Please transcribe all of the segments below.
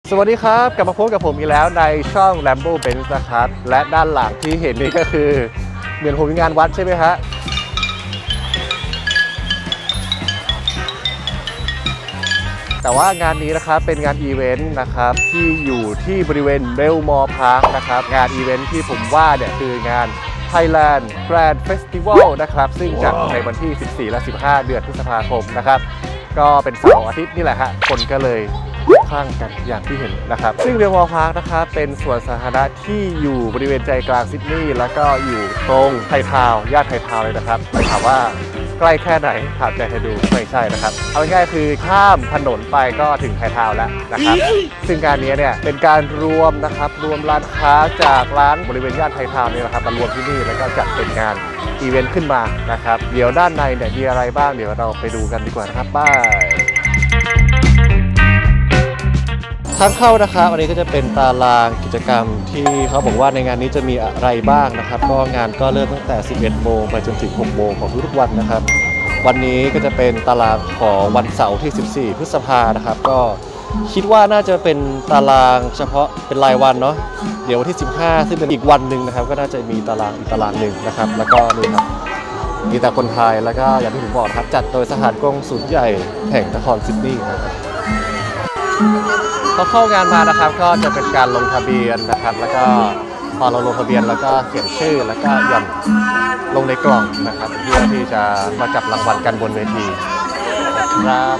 สวัสดีครับกลับมาพบกับผมอีกแล้วในช่อง Lambo Benz นะครับและด้านหลังที่เห็นนี่ก็คือเหมือนผมมีงานวัดใช่ไหมฮะแต่ว่างานนี้นะครับเป็นงานอีเวนต์นะครับที่อยู่ที่บริเวณเบลมอร์พาร์คนะครับงานอีเวนต์ที่ผมว่าเนี่ยคืองาน Thailand Grand Festival นะครับซึ่งจัดในวันที่14และ15เดือนพฤษภาคมนะครับก็เป็นเสาร์อาทิตย์นี่แหละฮะคนก็เลยข้างกันอย่างที่เห็นนะครับซึ่งเบลมอร์พาร์คนะครับเป็นสวนสาธารณะที่อยู่บริเวณใจกลางซิดนีย์แล้วก็อยู่ตรงไททาวน์ย่านไททาวน์เลยนะครับถามว่าใกล้แค่ไหนถามใจให้ดูไม่ใช่นะครับเอาง่ายๆคือข้ามถนนไปก็ถึงไททาวน์แล้วนะครับซึ่งการนี้เนี่ยเป็นการรวมนะครับรวมร้านค้าจากร้านบริเวณย่านไททาวน์นี่นะครับมารวมที่นี่แล้วก็จัดเป็นงานอีเวนต์ขึ้นมานะครับเดี๋ยวด้านในเนี่ยมีอะไรบ้างเดี๋ยวเราไปดูกันดีกว่านะครับบายทางเข้านะครับอันนี้ก็จะเป็นตารางกิจกรรมที่เขาบอกว่าในงานนี้จะมีอะไรบ้างนะครับก็งานก็เริ่มตั้งแต่ 11 โมงไปจนถึง 6 โมงของทุกๆวันนะครับวันนี้ก็จะเป็นตารางของวันเสาร์ที่ 14 พฤษภานะครับก็คิดว่าน่าจะเป็นตารางเฉพาะเป็นรายวันเนาะเดี๋ยววันที่ 15 ซึ่งเป็นอีกวันหนึ่งนะครับก็น่าจะมีตารางอีกตารางหนึ่งนะครับแล้วก็นี่ครับมีแต่คนไทยแล้วก็อย่างที่ผมบอกครับจัดโดยสถานกงสุลใหญ่แห่งนครซิดนีย์นะครับพอเข้างานมานะครับก็จะเป็นการลงทะเบียนนะครับแล้วก็พอเราลงทะเบียนแล้วก็เขียนชื่อแล้วก็หย่อนลงในกล่องนะครับเพื่อที่จะมาจับรางวัลกันบนเวทีนะครับ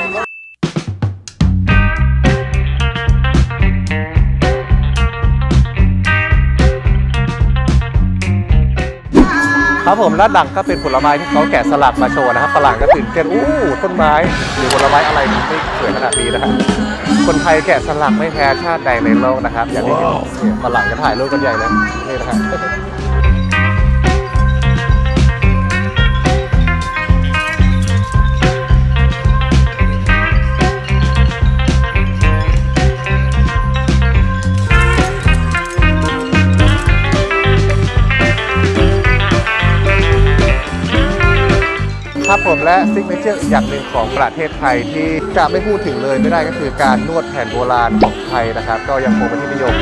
ครับผมด้านหลังก็เป็นผลไม้ที่เขาแกะสลักมาโชว์นะครับฝรั่งก็ตื่นเต้นต้นไม้หรือผลไม้อะไรไม่สวยขนาดนี้นะครับคนไทยแกะสลักไม่แพ้ชาติใดในโลกนะครับอย่างที่เห็นฝรั่งก็ถ่ายรูปกันใหญ่เลยนี่นะครับครับผมและซิกเนเจอร์อย่างหนึ่งของประเทศไทยที่จะไม่พูดถึงเลยไม่ได้ก็คือการนวดแผนโบราณของไทยนะครับก็ยังคงเป็นที่นิยม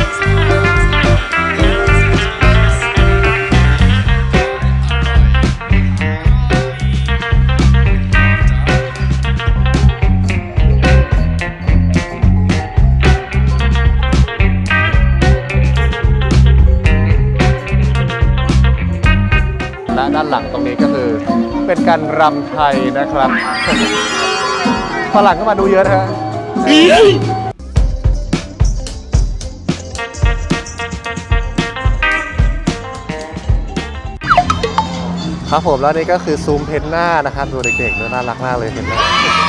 และด้านหลังตรงนี้ก็คือเป็นการรำไทยนะครับฝรั่งก็มาดูเยอะนะฮะครับผมแล้วนี่ก็คือซูมเพนหน้านะครับดูเด็กๆน่ารักมากเลยเห็นไหม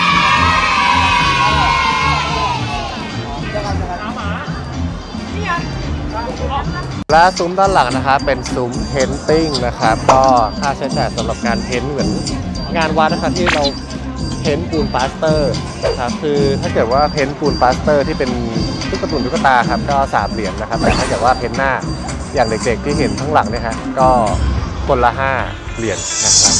และซุ้มด้านหลังนะครับเป็นซุ้มเพนติ้งนะครับก็ค่าใช้จ่ายสำหรับการเพ้นเหมือนงานวัดนะครับที่เราเพ้นปูนปลาสเตอร์นะครับคือถ้าเกิดว่าเพ้นปูนปลาสเตอร์ที่เป็นตุ๊กตาครับก็3 เหรียญนะครับแต่ถ้าเกิดว่าเพ้นหน้าอย่างเด็กๆที่เห็นข้างหลังเนี่ยฮะก็คนละ5 เหรียญนะครับ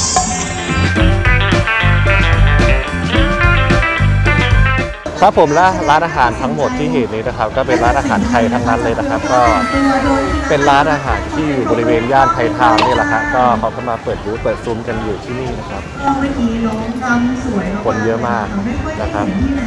ครับผมและร้านอาหารทั้งหมดที่เห็นนี้นะครับก็เป็นร้านอาหารไทยทั้งนั้นเลยนะครับก็เป็นร้านอาหารที่อยู่บริเวณย่านไททาวน์นี่แหละครับก็เขาก็มาเปิดบูธเปิดซุ้มกันอยู่ที่นี่นะครับคนเยอะมากนะครับ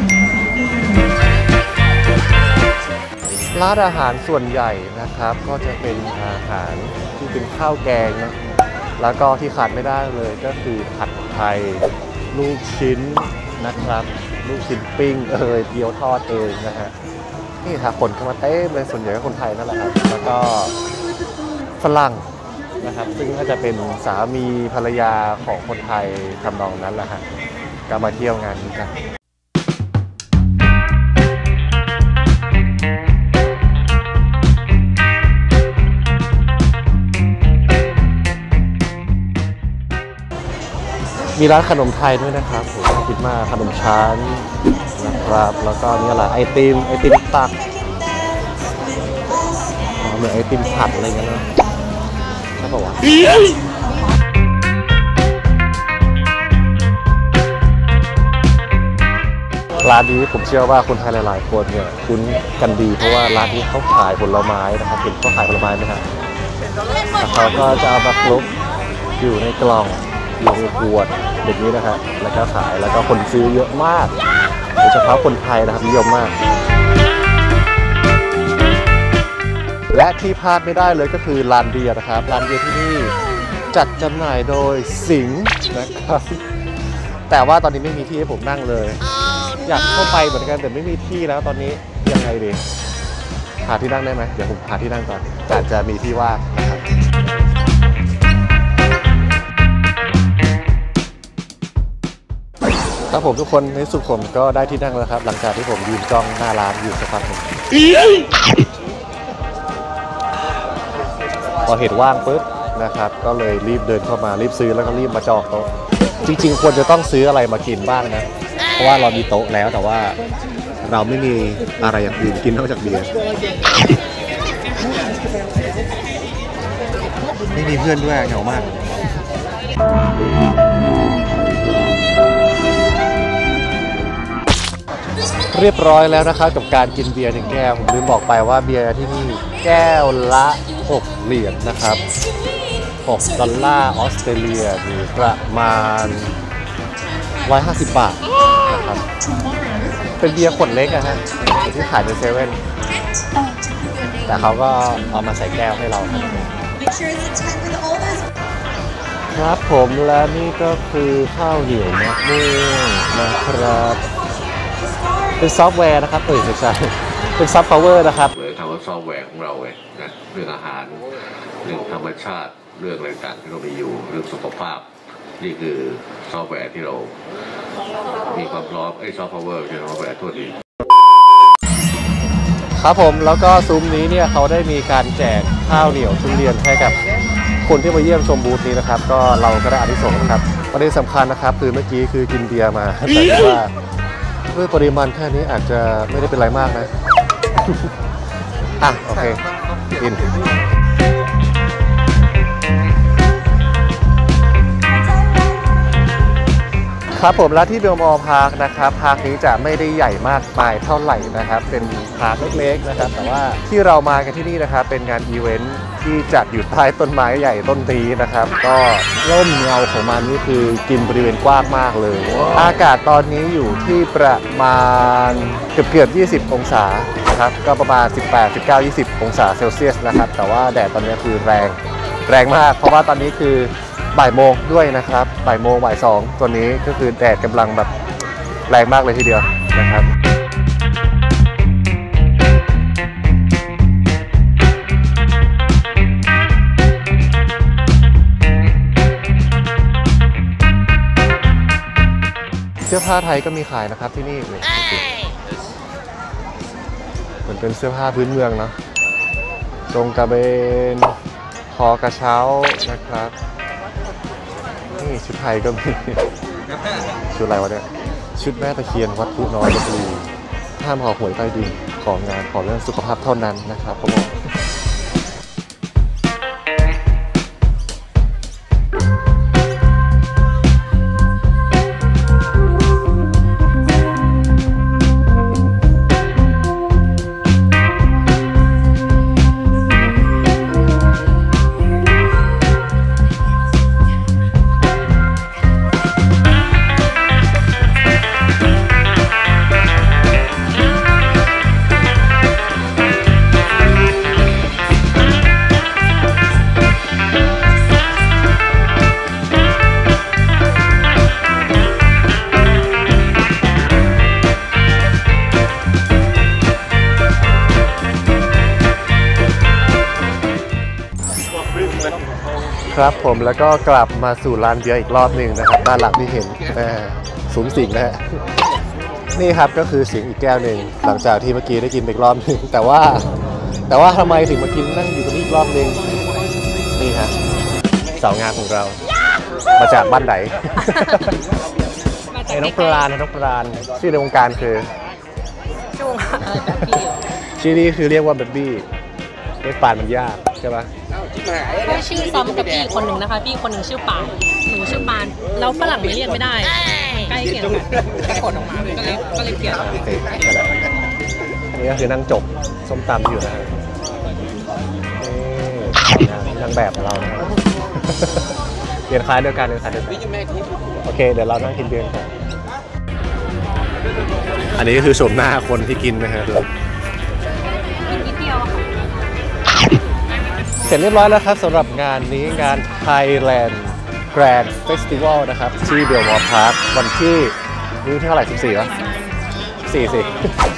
ร้านอาหารส่วนใหญ่นะครับก็จะเป็นอาหารที่เป็นข้าวแกงนะแล้วก็ที่ขาดไม่ได้เลยก็คือผัดไทยลูกชิ้นนะครับลูกชิ้นปิ้งเกี๊ยวทอดนะฮะนี่ค่ะคนเข้ามาเต้มเลยส่วนใหญ่ก็คนไทยนั่นแหละครับแล้วก็ฝรั่งนะครับซึ่งก็จะเป็นสามีภรรยาของคนไทยทำนองนั้นแหละฮะก็มาเที่ยวงานนี้กันมีร้านขนมไทยด้วยนะครับผมน่ากินมากขนมชั้นนะครับแล้วก็นี่อะไรไอติมตักเหมือนไอติมผัดอะไรเงี้ยนะใช่ป่าวะ รร้านนี้ผมเชื่อว่าคนไทยหลายๆคนเนี่ยคุ้นกันดีเพราะว่าร้านนี้เขาขายผลไม้นะครับเห็นเขาขายผลไม้ไหมครับแล้วเขาก็จะเอามาคลุกอยู่ในกล่องอยู่ในขวดแบบนี้นะครับแล้วก็ขายแล้วก็คนซื้อเยอะมากโดยเฉพาะคนไทยนะครับนิยมมากและที่พลาดไม่ได้เลยก็คือร้านเบียร์นะครับร้านเบียร์ที่นี่จัดจำหน่ายโดยสิงห์นะครับแต่ว่าตอนนี้ไม่มีที่ให้ผมนั่งเลยอยากเข้าไปเหมือนกันแต่ไม่มีที่แล้วตอนนี้ยังไงดีหาที่นั่งได้ไหมเดี๋ยวผมหาที่นั่งก่อนแต่จะมีที่ว่างนะครับครับผมทุกคนในสุดผมก็ได้ที่นั่งแล้วครับหลังจากที่ผมยืนจ้องหน้าร้านอยู่สักพักหนึ่งพอเห็นว่างปุ๊บนะครับก็เลยรีบเดินเข้ามารีบซื้อแล้วก็รีบมาจองโต๊ะจริงๆควรจะต้องซื้ออะไรมากินบ้างนะเพราะว่าเรามีโต๊ะแล้วแต่ว่าเราไม่มีอะไรอย่างอื่นกินนอกจากเบียร์ไม่มีเพื่อนด้วยเหงามากเรียบร้อยแล้วนะครับกับการกินเบียร์1แก้วผมลืมบอกไปว่าเบียร์ที่นี่แก้วละ6เหรียญนะครับ6 ดอลลาร์ออสเตรเลียหรือประมาณ150 บาทนะครับเป็นเบียร์ขวดเล็กนะฮะที่ขายในเซเว่นแต่เขาก็เอามาใส่แก้วให้เราครับผมและนี่ก็คือข้าวเหนียวมะม่วงนะครับเป็นซอฟต์แวร์นะครับไม่ใช่เป็นซอฟต์พาวเวอร์นะครับเลยทำว่าซอฟต์แวร์ของเราไงนะเรื่องอาหารเรื่องธรรมชาติเรื่องอะไรต่างที่เรามีอยู่เรื่องสุขภาพนี่คือซอฟต์แวร์ที่เรามีความพร้อมซอฟต์พาวเวอร์คือซอฟต์แวร์ทั่วดีครับผมแล้วก็ซุ้มนี้เนี่ยเขาได้มีการแจกข้าวเหนียวทุเรียนให้กับคนที่มาเยี่ยมชมบูธนี้นะครับก็เราก็ได้อานิสงส์นะครับประเด็นสำคัญนะครับคือเมื่อกี้คือกินเบียร์มาแต่ว่าด้วยปริมาณแค่นี้อาจจะไม่ได้เป็นไรมากนะอ่ะโอเคกินครับผมและที่เบลมอลพาร์คนะครับพาร์คนี้จะไม่ได้ใหญ่มากมายเท่าไหร่นะครับเป็นพาร์คเล็กๆนะครับแต่ว่าที่เรามากันที่นี่นะครับเป็นงานอีเวนท์ที่จัดอยู่ใต้ต้นไม้ใหญ่ต้นนี้นะครับก็ร่มเงาของมันนี่คือกินบริเวณกว้างมากเลยอากาศตอนนี้อยู่ที่ประมาณเกือบ20 องศานะครับก็ประมาณ18 19 20 องศาเซลเซียสนะครับแต่ว่าแดดตอนนี้คือแรงมากเพราะว่าตอนนี้คือบ่ายโมงด้วยนะครับบ่ายโมงบ่าย2ตัวนี้ก็คือแดดกำลังแบบแรงมากเลยทีเดียวนะครับเสื้อผ้าไทยก็มีขายนะครับที่นี่เลยเหมือนเป็นเสื้อผ้าพื้นเมืองเนาะตรงกระเบนคอกระเช้านะครับนี่ชุดไทยก็มีชุดอะไรวะเนี่ยชุดแม่ตะเคียนวัดพุน้อยลพบุรีห้ามห่อหวยใต้ดินของงานขอเรื่องสุขภาพเท่านั้นนะครับผมครับผมแล้วก็กลับมาสู่ร้านเบียร์อีกรอบหนึ่งนะครับด้านหลังที่เห็นซุ้มสิงห์นะฮะนี่ครับก็คือสิงห์อีกแก้วหนึ่งหลังจากที่เมื่อกี้ได้กินไปอีกรอบหนึ่งแต่ว่าทำไมถึงมากินนั่งอยู่ตรงนี้อีกรอบหนึ่งนี่ฮะสาวงามของเรามาจากบ้านไหนน้องปราณชื่อในวงการคือชื่อนี้คือเรียกว่าเบบี้เรียกปานมันยากใช่ปะชื่อซ้ำกับพี่คนหนึ่งนะคะพี่คนหนึ่งชื่อปานหนูชื่อปานแล้วฝรั่งไม่เรียกไม่ได้ใกล้เคียงกันปรากฏออกมาก็เลยเปลี่ยนโอเคนั่นแหละอันนี้ก็คือนั่งจกส้มตำอยู่นะฮะนี่นางแบบของเรานะครับ เรียนคลายเดียวกันโอเคเดี๋ยวเรานั่งกินเบียร์กันอันนี้ก็คือชมหน้าคนที่กินนะฮะนิดเดียวค่ะเสร็จเรียบร้อยแล้วครับสำหรับงานนี้งาน Thailand Grand Festival นะครับที่เบลมอร์พาร์ควันที่เท่าไหร่14วะ14สิ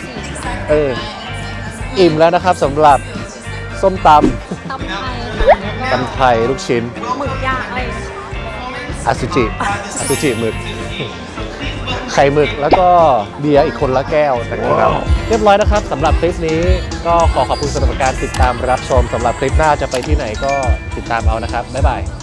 อิ่มแล้วนะครับสำหรับส้มตำตำไทยตำไทยลูกชิ้นหมึกย่างอะไรอาซูจิหมึก ไข่หมึกแล้วก็เบียร์อีกคนละแก้วนะครับเรียบร้อยนะครับสำหรับคลิปนี้ก็ขอขอบคุณสำหรับการติดตามรับชมสำหรับคลิปหน้าจะไปที่ไหนก็ติดตามเอานะครับบ๊ายบาย